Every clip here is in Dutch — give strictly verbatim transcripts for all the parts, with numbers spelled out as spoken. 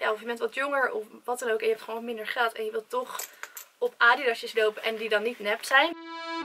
ja, of je bent wat jonger of wat dan ook en je hebt gewoon wat minder geld en je wilt toch op Adidasjes lopen en die dan niet nep zijn.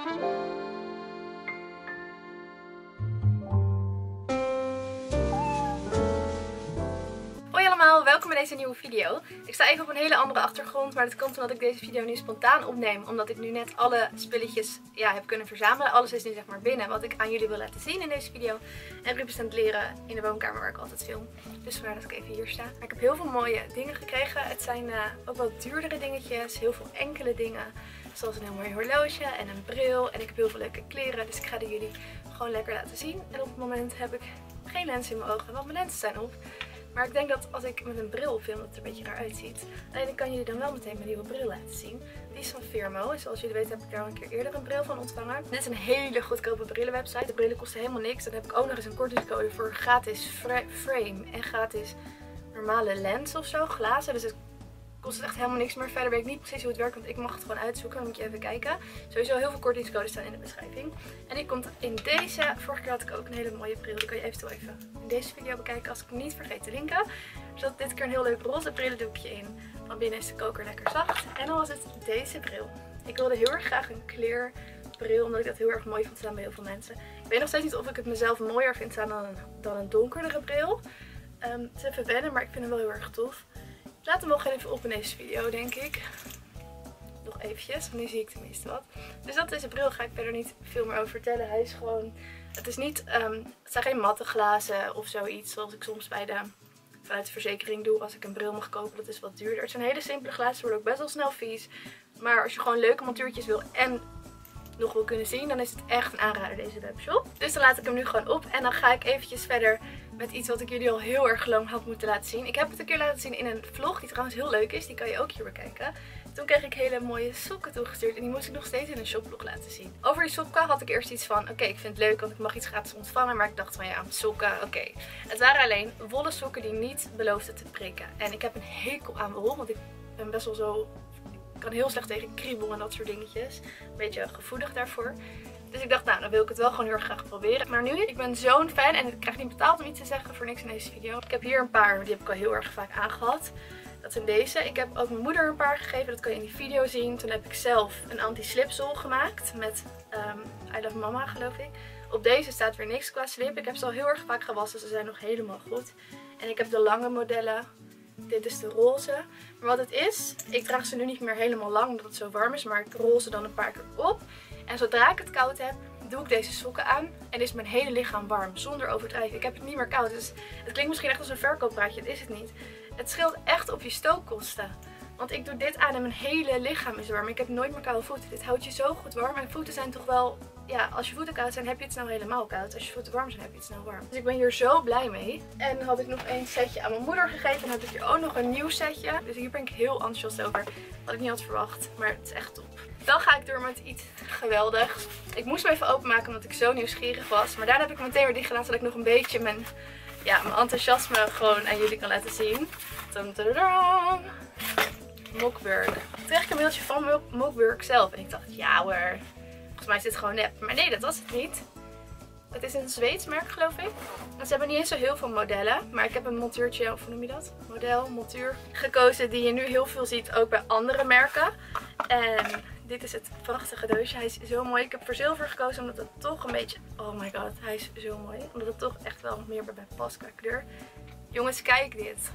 Hoi allemaal, welkom bij deze nieuwe video. Ik sta even op een hele andere achtergrond, maar dat komt omdat ik deze video nu spontaan opneem. Omdat ik nu net alle spulletjes ja, heb kunnen verzamelen. Alles is nu zeg maar binnen wat ik aan jullie wil laten zien in deze video. En Ruben is aan het leren in de woonkamer waar ik altijd film. Dus vandaar dat ik even hier sta. Maar ik heb heel veel mooie dingen gekregen. Het zijn uh, ook wat duurdere dingetjes, heel veel enkele dingen. Zoals een heel mooi horloge en een bril. En ik heb heel veel leuke kleren, dus ik ga die jullie gewoon lekker laten zien. En op het moment heb ik geen lens in mijn ogen, want mijn lenzen zijn op. Maar ik denk dat als ik met een bril film, dat het er een beetje raar uitziet. Alleen ik kan jullie dan wel meteen mijn nieuwe bril laten zien. Die is van Firmo. En zoals jullie weten heb ik daar al een keer eerder een bril van ontvangen. Dit is een hele goedkope brillenwebsite. De brillen kosten helemaal niks. Dan heb ik ook nog eens een kortingscode voor gratis frame en gratis normale lens of zo. Glazen. Dus het kost echt helemaal niks meer. Verder weet ik niet precies hoe het werkt, want ik mag het gewoon uitzoeken. Dan moet je even kijken. Sowieso heel veel kortingscodes staan in de beschrijving. En die komt in deze. Vorige keer had ik ook een hele mooie bril. Die kan je eventueel even in deze video bekijken als ik hem niet vergeet te linken. Er zat dit keer een heel leuk roze brillendoekje in. Van binnen is de koker lekker zacht. En dan was het deze bril. Ik wilde heel erg graag een clear bril, omdat ik dat heel erg mooi vond staan bij heel veel mensen. Ik weet nog steeds niet of ik het mezelf mooier vind staan dan een, dan een donkerdere bril. Um, het is even wennen, maar ik vind hem wel heel erg tof. Ik laat hem wel gewoon even op in deze video, denk ik. Nog eventjes, want nu zie ik tenminste wat. Dus dat is de bril, ga ik verder niet veel meer over vertellen. Hij is gewoon, het is niet, um, het zijn geen matte glazen of zoiets, zoals ik soms bij de, vanuit de verzekering doe als ik een bril mag kopen. Dat is wat duurder. Het zijn hele simpele glazen, ze worden ook best wel snel vies. Maar als je gewoon leuke montuurtjes wil en nog wil kunnen zien, dan is het echt een aanrader, deze webshop. Dus dan laat ik hem nu gewoon op en dan ga ik eventjes verder met iets wat ik jullie al heel erg lang had moeten laten zien. Ik heb het een keer laten zien in een vlog die trouwens heel leuk is. Die kan je ook hier bekijken. Toen kreeg ik hele mooie sokken toegestuurd en die moest ik nog steeds in een shoplog laten zien. Over die sokken had ik eerst iets van, oké, okay, ik vind het leuk want ik mag iets gratis ontvangen. Maar ik dacht van ja, sokken, oké. Okay. Het waren alleen wollen sokken die niet beloofden te prikken. En ik heb een hekel aan wol, want ik ben best wel zo, ik kan heel slecht tegen kriebel en dat soort dingetjes. Een beetje gevoelig daarvoor. Dus ik dacht, nou, dan wil ik het wel gewoon heel erg graag proberen. Maar nu, ik ben zo'n fan en ik krijg niet betaald om iets te zeggen voor niks in deze video. Ik heb hier een paar, die heb ik al heel erg vaak aangehad. Dat zijn deze. Ik heb ook mijn moeder een paar gegeven, dat kan je in die video zien. Toen heb ik zelf een anti-slipsol gemaakt met um, I Love Mama, geloof ik. Op deze staat weer niks qua slip. Ik heb ze al heel erg vaak gewassen, ze zijn nog helemaal goed. En ik heb de lange modellen. Dit is de roze. Maar wat het is, ik draag ze nu niet meer helemaal lang omdat het zo warm is. Maar ik rol ze dan een paar keer op. En zodra ik het koud heb, doe ik deze sokken aan. En is mijn hele lichaam warm, zonder overdrijven. Ik heb het niet meer koud, dus het klinkt misschien echt als een verkooppraatje. Dat is het niet. Het scheelt echt op je stookkosten. Want ik doe dit aan en mijn hele lichaam is warm. Ik heb nooit meer koude voeten. Dit houdt je zo goed warm. Mijn voeten zijn toch wel, ja, als je voeten koud zijn heb je het snel helemaal koud. Als je voeten warm zijn heb je het snel warm. Dus ik ben hier zo blij mee. En dan had ik nog één setje aan mijn moeder gegeven. En dan heb ik hier ook nog een nieuw setje. Dus hier ben ik heel enthousiast over. Had ik niet had verwacht, maar het is echt top. Dan ga ik door met iets geweldigs. Ik moest hem even openmaken omdat ik zo nieuwsgierig was. Maar daarna heb ik hem meteen weer dicht gedaan, zodat ik nog een beetje mijn, ja, mijn enthousiasme gewoon aan jullie kan laten zien. Mockwork. Toen kreeg ik een mailtje van Mockwork zelf. En ik dacht, ja hoor, volgens mij is dit gewoon nep. Maar nee, dat was het niet. Het is een Zweeds merk, geloof ik. En ze hebben niet eens zo heel veel modellen. Maar ik heb een montuurtje, of hoe noem je dat? Model, montuur, gekozen die je nu heel veel ziet, ook bij andere merken. En dit is het prachtige doosje. Hij is zo mooi. Ik heb voor zilver gekozen omdat het toch een beetje, oh my god, hij is zo mooi. Omdat het toch echt wel meer bij mij past qua kleur. Jongens, kijk dit.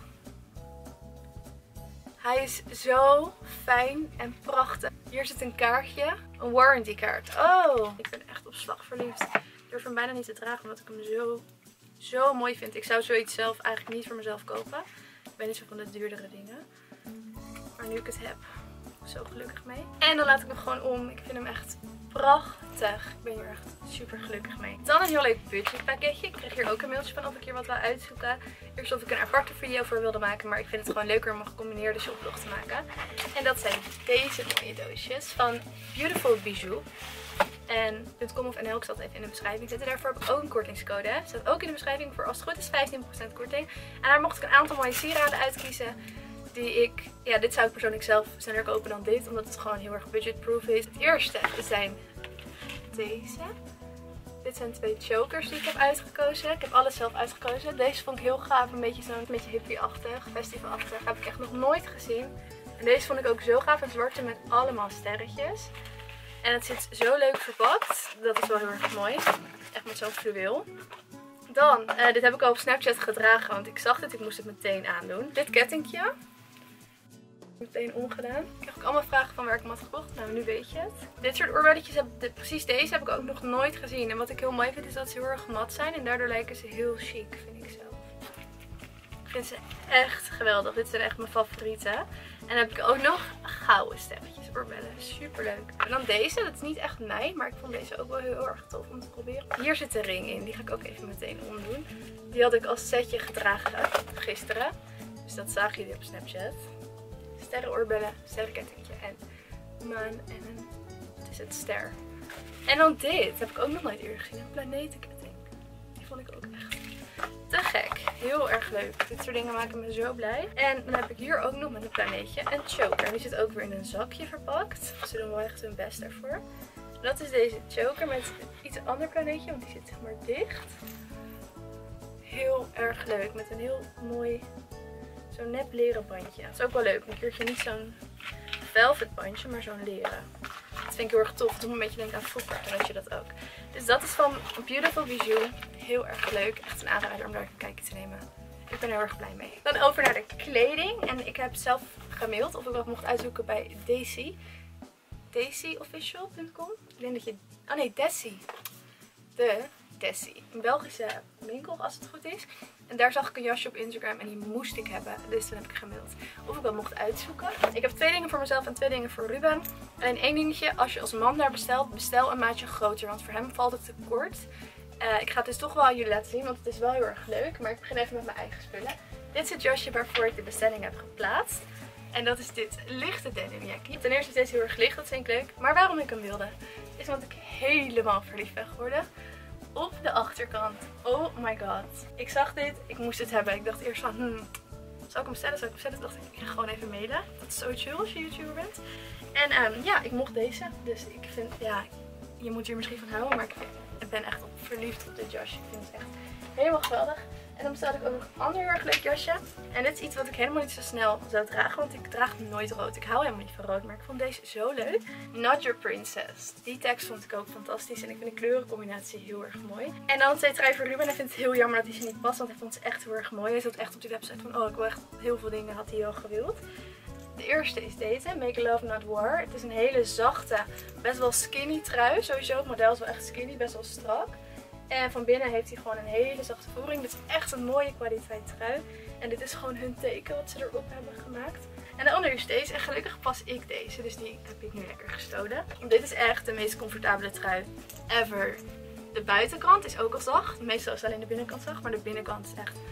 Hij is zo fijn en prachtig. Hier zit een kaartje. Een warranty kaart. Oh, ik ben echt op slag verliefd. Ik durf hem bijna niet te dragen omdat ik hem zo, zo mooi vind. Ik zou zoiets zelf eigenlijk niet voor mezelf kopen. Ik ben niet zo van de duurdere dingen. Maar nu ik het heb, zo gelukkig mee. En dan laat ik hem gewoon om. Ik vind hem echt prachtig. Ik ben hier echt super gelukkig mee. Dan een heel leuk budgetpakketje. Ik kreeg hier ook een mailtje van of ik hier wat wil uitzoeken. Eerst of ik een aparte video voor wilde maken. Maar ik vind het gewoon leuker om een gecombineerde shoplog te maken. En dat zijn deze mooie doosjes van Beautiful Bijou. En .com of N L, ik zal het even in de beschrijving zetten. Daarvoor heb ik ook een kortingscode. Het staat ook in de beschrijving voor als het goed is vijftien procent korting. En daar mocht ik een aantal mooie sieraden uitkiezen. Die ik, ja, dit zou ik persoonlijk zelf sneller kopen dan dit. Omdat het gewoon heel erg budgetproof is. Het eerste zijn deze. Dit zijn twee chokers die ik heb uitgekozen. Ik heb alles zelf uitgekozen. Deze vond ik heel gaaf. Een beetje zo'n beetje hippie-achtig, festivalachtig. Heb ik echt nog nooit gezien. En deze vond ik ook zo gaaf. Een zwarte met allemaal sterretjes. En het zit zo leuk verpakt. Dat is wel heel erg mooi. Echt met zo'n fluweel. Dan, uh, dit heb ik al op Snapchat gedragen. Want ik zag dit. Ik moest het meteen aandoen. Dit kettingje. Meteen omgedaan. Ik kreeg ook allemaal vragen van waar ik hem had gekocht. Nou, nu weet je het. Dit soort oorbelletjes, heb, dit, precies deze heb ik ook nog nooit gezien. En wat ik heel mooi vind is dat ze heel erg mat zijn. En daardoor lijken ze heel chic, vind ik zelf. Ik vind ze echt geweldig. Dit zijn echt mijn favorieten. En dan heb ik ook nog gouden sterretjes oorbellen. Super leuk. En dan deze. Dat is niet echt mij. Maar ik vond deze ook wel heel erg tof om te proberen. Hier zit een ring in. Die ga ik ook even meteen omdoen. Die had ik als setje gedragen gisteren. Dus dat zagen jullie op Snapchat. Sterrenoorbellen, sterrenkettingje en maan en een, wat is het, ster. En dan dit, heb ik ook nog nooit eerder gezien, een planetenketting. Die vond ik ook echt te gek. Heel erg leuk. Dit soort dingen maken me zo blij. En dan heb ik hier ook nog met een planeetje een choker. Die zit ook weer in een zakje verpakt. Ze doen wel echt hun best daarvoor. Dat is deze choker met iets ander planeetje, want die zit zeg maar dicht. Heel erg leuk, met een heel mooi... Zo'n nep leren bandje. Dat is ook wel leuk. Een keertje niet zo'n velvet bandje, maar zo'n leren. Dat vind ik heel erg tof. Het doet me een beetje denken aan vroeger. Dan weet je dat ook. Dus dat is van Beautiful Bijou. Heel erg leuk. Echt een aanrader om daar een kijkje te nemen. Ik ben er heel erg blij mee. Dan over naar de kleding. En ik heb zelf gemaild of ik wat mocht uitzoeken bij Desi. Desi official punt com. Ik denk dat je... Oh nee, Desi. De Desi. Een Belgische winkel als het goed is. En daar zag ik een jasje op Instagram en die moest ik hebben. Dus toen heb ik gemaild of ik dat mocht uitzoeken. Ik heb twee dingen voor mezelf en twee dingen voor Ruben. En één dingetje, als je als man daar bestelt, bestel een maatje groter. Want voor hem valt het te kort. Uh, ik ga het dus toch wel aan jullie laten zien, want het is wel heel erg leuk. Maar ik begin even met mijn eigen spullen. Dit is het jasje waarvoor ik de bestelling heb geplaatst. En dat is dit lichte denim jackie. Ten eerste is deze heel erg licht, dat vind ik leuk. Maar waarom ik hem wilde, is omdat ik helemaal verliefd ben geworden op de achterkant. Oh my god. Ik zag dit, ik moest het hebben. Ik dacht eerst van, hmm, zal ik hem bestellen? Zal ik hem bestellen? Toen dacht ik, ik ga gewoon even mailen. Dat is zo chill als je YouTuber bent. En um, ja, ik mocht deze. Dus ik vind, ja, je moet hier misschien van houden. Maar ik, vind, ik ben echt op, verliefd op dit jasje. Ik vind het echt helemaal geweldig. En dan bestel ik ook nog een ander heel erg leuk jasje. En dit is iets wat ik helemaal niet zo snel zou dragen. Want ik draag nooit rood. Ik hou helemaal niet van rood. Maar ik vond deze zo leuk. Not Your Princess. Die tekst vond ik ook fantastisch. En ik vind de kleurencombinatie heel erg mooi. En dan twee trui voor Ruben. Ik vind het heel jammer dat hij ze niet past. Want hij vond ze echt heel erg mooi. Hij zat echt op die website van, oh, ik wil echt heel veel dingen. Had hij al gewild. De eerste is deze. Make Love Not War. Het is een hele zachte, best wel skinny trui. Sowieso, het model is wel echt skinny. Best wel strak. En van binnen heeft hij gewoon een hele zachte voering. Dit is echt een mooie kwaliteit trui. En dit is gewoon hun teken wat ze erop hebben gemaakt. En de andere is deze. En gelukkig pas ik deze. Dus die heb ik nu lekker gestolen. Dit is echt de meest comfortabele trui ever. De buitenkant is ook al zacht. Meestal is het alleen de binnenkant zacht. Maar de binnenkant is echt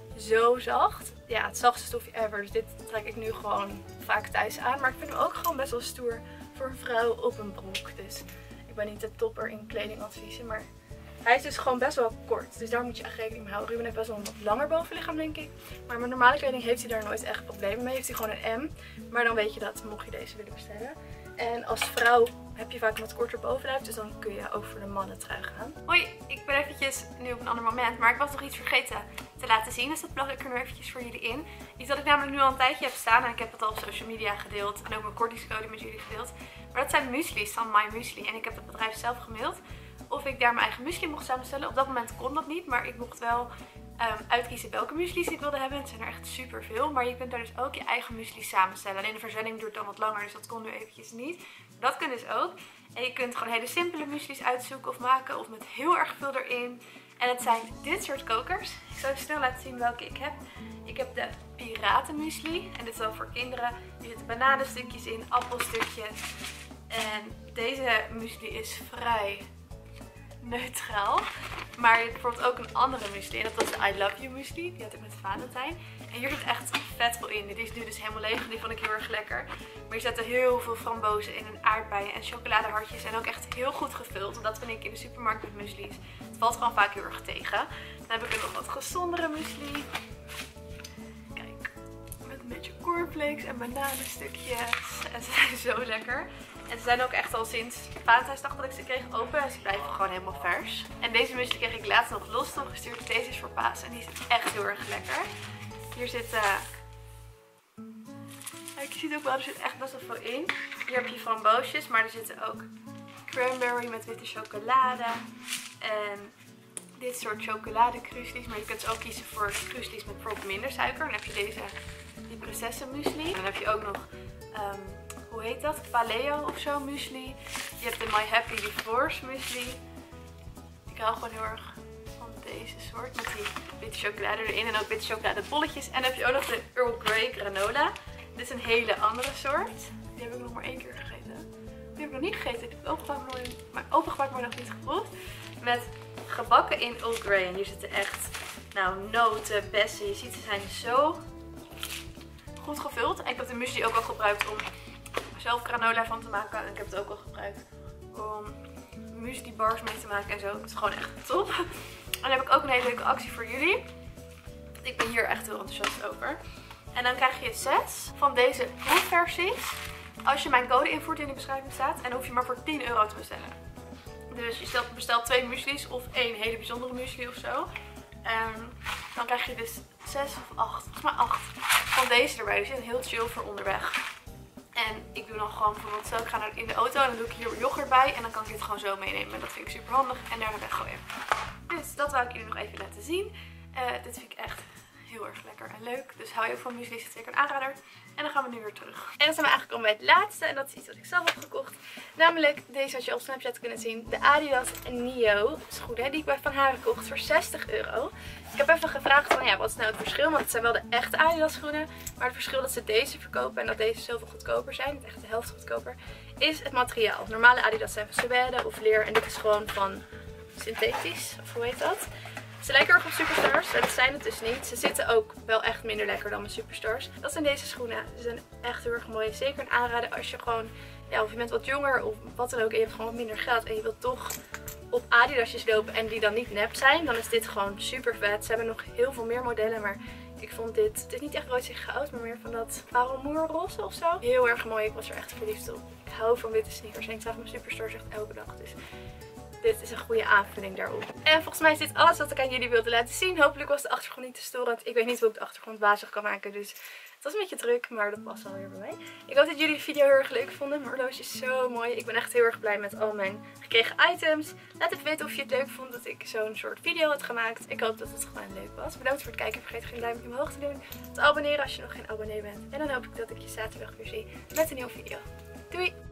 zo zacht. Ja, het zachtste stofje ever. Dus dit trek ik nu gewoon vaak thuis aan. Maar ik vind hem ook gewoon best wel stoer voor een vrouw op een broek. Dus ik ben niet de topper in kledingadviezen. Maar hij is dus gewoon best wel kort. Dus daar moet je echt rekening mee houden. Ruben heeft best wel een wat langer bovenlichaam, denk ik. Maar met normale kleding heeft hij daar nooit echt problemen mee. Heeft hij gewoon een M. Maar dan weet je dat, mocht je deze willen bestellen. En als vrouw heb je vaak een wat korter bovenlijf. Dus dan kun je ook voor de mannen trui gaan. Hoi, ik ben eventjes nu op een ander moment. Maar ik was nog iets vergeten te laten zien. Dus dat plak ik er nu eventjes voor jullie in. Iets dat ik namelijk nu al een tijdje heb staan. En ik heb het al op social media gedeeld. En ook mijn kortingscode met jullie gedeeld. Maar dat zijn muesli's van My Muesli. En ik heb het bedrijf zelf gemaild of ik daar mijn eigen muesli mocht samenstellen. Op dat moment kon dat niet. Maar ik mocht wel um, uitkiezen welke muesli's ik wilde hebben. Het zijn er echt super veel. Maar je kunt daar dus ook je eigen muesli samenstellen. Alleen de verzending duurt dan wat langer. Dus dat kon nu eventjes niet. Dat kun dus ook. En je kunt gewoon hele simpele muesli's uitzoeken of maken. Of met heel erg veel erin. En het zijn dit soort kokers. Ik zal je snel laten zien welke ik heb. Ik heb de piratenmuesli. En dit is wel voor kinderen. Hier zitten bananenstukjes in, appelstukjes. En deze muesli is vrij neutraal. Maar je hebt bijvoorbeeld ook een andere muesli. En dat was de I Love You muesli. Die had ik met Valentijn. En hier zit echt vet veel in. Dit is nu dus helemaal leeg. Die vond ik heel erg lekker. Maar hier zitten heel veel frambozen in en aardbeien en chocoladehartjes. En ook echt heel goed gevuld. Want dat vind ik in de supermarkt met muesli's. Het valt gewoon vaak heel erg tegen. Dan heb ik er nog wat gezondere muesli. Kijk. Met een beetje cornflakes cornflakes en bananenstukjes. En ze zijn zo lekker. En ze zijn ook echt al sinds Valentijnsdag dat ik ze kreeg open. En ze blijven gewoon helemaal vers. En deze muesli kreeg ik laatst nog los toegestuurd. Deze is voor Paas. En die is echt heel erg lekker. Hier zit... Uh... Kijk, je ziet ook wel, er zit echt best wel veel in. Hier heb je framboosjes. Maar er zitten ook cranberry met witte chocolade. En dit soort chocoladekruislies. Maar je kunt ze ook kiezen voor kruislies met bijvoorbeeld minder suiker. Dan heb je deze, die prinsessenmuesli. En dan heb je ook nog... Um, hoe heet dat? Paleo of zo muesli. Je hebt de My Happy Divorce muesli. Ik hou gewoon heel erg van deze soort. Met die witte chocolade erin. En ook witte chocoladebolletjes. En dan heb je ook nog de Earl Grey granola. Dit is een hele andere soort. Die heb ik nog maar één keer gegeten. Die heb ik nog niet gegeten. Ik heb het opengemaakt, maar, maar, opengemaakt, maar nog niet geproefd. Met gebakken in Earl Grey. En hier zitten echt nou, noten, bessen. Je ziet ze zijn zo goed gevuld. En ik heb de muesli ook al gebruikt om zelf granola van te maken. En ik heb het ook al gebruikt om muesli bars mee te maken en zo. Het is gewoon echt top. En dan heb ik ook een hele leuke actie voor jullie. Ik ben hier echt heel enthousiast over. En dan krijg je zes van deze proefversies. Als je mijn code invoert die in de beschrijving staat. En dan hoef je maar voor tien euro te bestellen. Dus je stelt, bestelt twee muesli's of één hele bijzondere muesli of zo. En dan krijg je dus zes of acht, volgens mij acht van deze erbij. Dus je zit heel chill voor onderweg. En ik doe dan gewoon bijvoorbeeld, stel ik ga naar in de auto en dan doe ik hier yoghurt bij. En dan kan ik dit gewoon zo meenemen. En dat vind ik super handig. En daarna weggooien. Dus dat wou ik jullie nog even laten zien. Uh, dit vind ik echt heel erg lekker en leuk. Dus hou je ook van muesli, is het zeker een aanrader. En dan gaan we nu weer terug. En dan zijn we eigenlijk al bij het laatste. En dat is iets wat ik zelf heb gekocht. Namelijk, deze had je op Snapchat kunnen zien. De Adidas Neo schoenen. Die ik bij Van Haren kocht voor zestig euro. Ik heb even gevraagd van ja, wat is nou het verschil? Want het zijn wel de echte Adidas schoenen. Maar het verschil dat ze deze verkopen en dat deze zoveel goedkoper zijn. Echt de helft goedkoper. Is het materiaal. Normale Adidas zijn van suède of leer. En dit is gewoon van synthetisch. Of hoe heet dat? Ze lijken erg op Superstars, maar dat zijn het dus niet. Ze zitten ook wel echt minder lekker dan mijn Superstars. Dat zijn deze schoenen. Ze zijn echt heel erg mooi. Zeker een aanrader als je gewoon, ja, of je bent wat jonger of wat dan ook. En je hebt gewoon wat minder geld en je wilt toch op Adidasjes lopen en die dan niet nep zijn. Dan is dit gewoon super vet. Ze hebben nog heel veel meer modellen, maar ik vond dit, het is niet echt rood goud, maar meer van dat parelmoerroze of zo. Heel erg mooi. Ik was er echt verliefd op. Ik hou van witte sneakers en ik zag mijn Superstars echt elke dag. Dus dit is een goede aanvulling daarop. En volgens mij is dit alles wat ik aan jullie wilde laten zien. Hopelijk was de achtergrond niet te storend. Ik weet niet hoe ik de achtergrond wazig kan maken. Dus het was een beetje druk, maar dat past alweer bij mij. Ik hoop dat jullie de video heel erg leuk vonden. Mijn horloge is zo mooi. Ik ben echt heel erg blij met al mijn gekregen items. Laat even weten of je het leuk vond dat ik zo'n soort video had gemaakt. Ik hoop dat het gewoon leuk was. Bedankt voor het kijken. Vergeet geen duimpje omhoog te doen. Te abonneren als je nog geen abonnee bent. En dan hoop ik dat ik je zaterdag weer zie met een nieuwe video. Doei!